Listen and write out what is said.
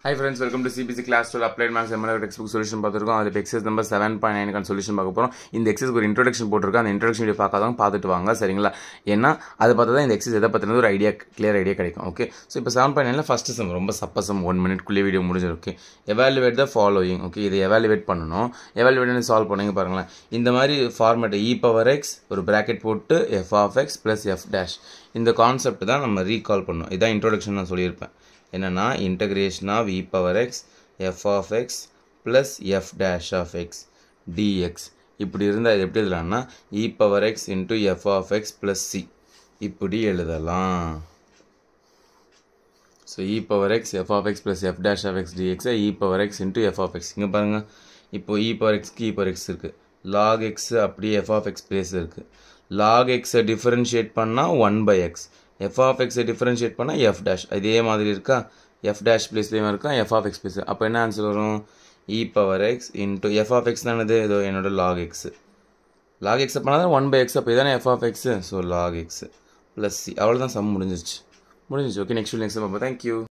Hi friends, welcome to CBSE Class 12 Applied Maths MLA Textbook Solution பார்த்துருக்கோம். அது exercise number 7.9 கான solution பார்க்க போறோம். இந்த எக்ஸசைஸ்க்கு ஒரு இன்ட்ரோடக்ஷன் போட்டுருக்கோம். அந்த இன்ட்ரோடக்ஷன் வீடியோ பார்க்காதவங்க பார்த்துட்டு வாங்க, சரிங்களா? ஏன்னா அது பார்த்தா தான் இந்த எக்ஸசைஸ் எதை பத்தினது ஒரு கிளியர் ஐடியா கிடைக்கும். ஓகே, ஸோ இப்போ 7.9ல ஃபர்ஸ்ட் சம் ரொம்ப சப்பசம் 1 மினிட்குள்ளே வீடியோ முடிஞ்சிடும். Okay, evaluate the following. Okay, இதை எவாலுவேட் பண்ணணும். எவாலுவேட் சால்வ் பண்ணுங்க பாருங்களேன். இந்த மாதிரி ஃபார்மேட் e⁻x ஒரு பிராக்கெட் போட்டு f(x) + f'. இந்த கான்செப்ட் தான் நம்ம ரீகால் பண்ணணும். இதான் இன்ட்ரோடக்ஷன் நான் சொல்லியிருப்பேன். என்னன்னா integration of e⁻x f(x) plus f'(x) dx. இப்படி இருந்தால் இது எப்படி எழுதலாம்னா e⁻x into f(x) plus c இப்படி எழுதலாம். So e⁻x f(x) plus f'(x) dx e⁻x into f(x). இங்கே பாருங்க, இப்போ e⁻xக்கு e⁻x இருக்கு, log x அப்படியே f(x) பிளேஸ் இருக்கு. log x டிஃபரன்ஷியேட் பண்ணால் 1/x, f(x) டிஃபரன்ஷியேட் பண்ணால் f'. இதே மாதிரி இருக்கா, f' பிளேஸ்லேயும் இருக்கா, f(x) பிளேஸ். அப்போ என்ன ஆன்சர் வரும்? e⁻x into f(x) தானது, இதோ என்னோட log x. log x பண்ணால் 1/x, அப்போ இதானே f(x). So log x plus c. அவ்வளோதான், சம் முடிஞ்சிச்சு. ஓகே, நெக்ஸ்ட் பார்ப்போம். தேங்க்யூ.